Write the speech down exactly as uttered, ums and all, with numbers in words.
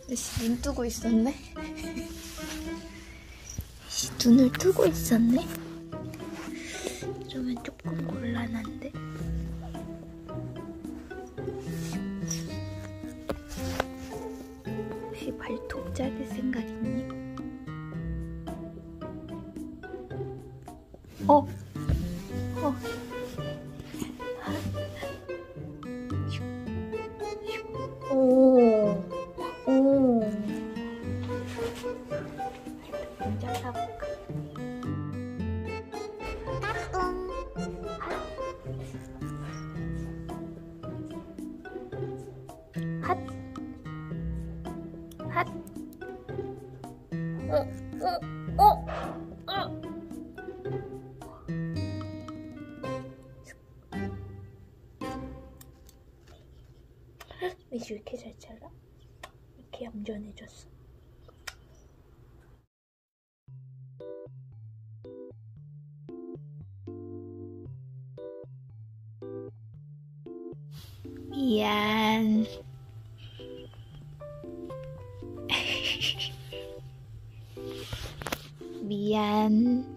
씨, 눈 뜨고 있었네. 씨, 눈을 뜨고 있었네. 이러면 조금 곤란한데. 혹시 발톱 자를 생각 있니? 어? 어? 오, 오. 먼저 사볼까? 핫, 핫, 어, 어, 어, 어. 왜 이렇게 잘 잘라? 이렇게 얌전해졌어. 미안. 미안.